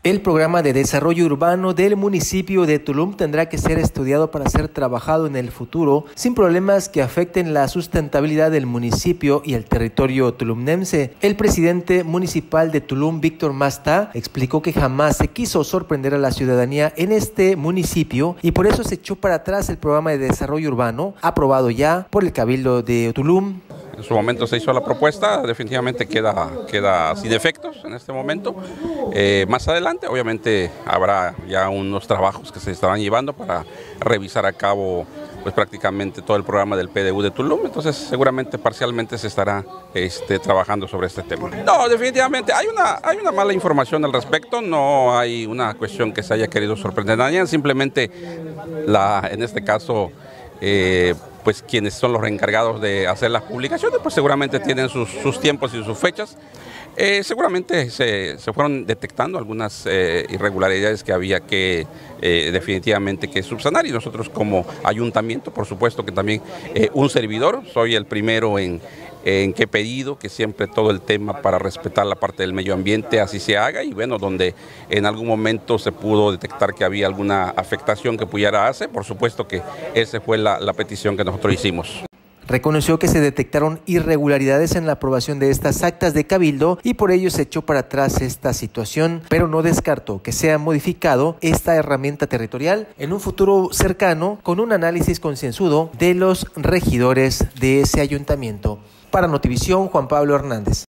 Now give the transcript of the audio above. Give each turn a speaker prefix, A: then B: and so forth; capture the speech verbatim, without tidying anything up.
A: El programa de desarrollo urbano del municipio de Tulum tendrá que ser estudiado para ser trabajado en el futuro sin problemas que afecten la sustentabilidad del municipio y el territorio tulumnense. El presidente municipal de Tulum, Víctor Masta, explicó que jamás se quiso sorprender a la ciudadanía en este municipio y por eso se echó para atrás el programa de desarrollo urbano aprobado ya por el Cabildo de Tulum.
B: En su momento se hizo la propuesta, definitivamente queda, queda sin efectos en este momento. Eh, más adelante, obviamente, habrá ya unos trabajos que se estarán llevando para revisar a cabo pues, prácticamente todo el programa del P D U de Tulum. Entonces, seguramente parcialmente se estará este, trabajando sobre este tema. No, definitivamente, hay una, hay una mala información al respecto, no hay una cuestión que se haya querido sorprender a nadie, simplemente, la, en este caso, eh, pues quienes son los encargados de hacer las publicaciones, pues seguramente tienen sus, sus tiempos y sus fechas. Eh, seguramente se, se fueron detectando algunas eh, irregularidades que había que eh, definitivamente que subsanar y nosotros como ayuntamiento, por supuesto que también eh, un servidor, soy el primero en, en que he pedido que siempre todo el tema para respetar la parte del medio ambiente así se haga y bueno, donde en algún momento se pudo detectar que había alguna afectación que pudiera hacer, por supuesto que esa fue la, la petición que nosotros hicimos.
A: Reconoció que se detectaron irregularidades en la aprobación de estas actas de cabildo y por ello se echó para atrás esta situación, pero no descartó que sea modificado esta herramienta territorial en un futuro cercano con un análisis concienzudo de los regidores de ese ayuntamiento. Para Notivisión, Juan Pablo Hernández.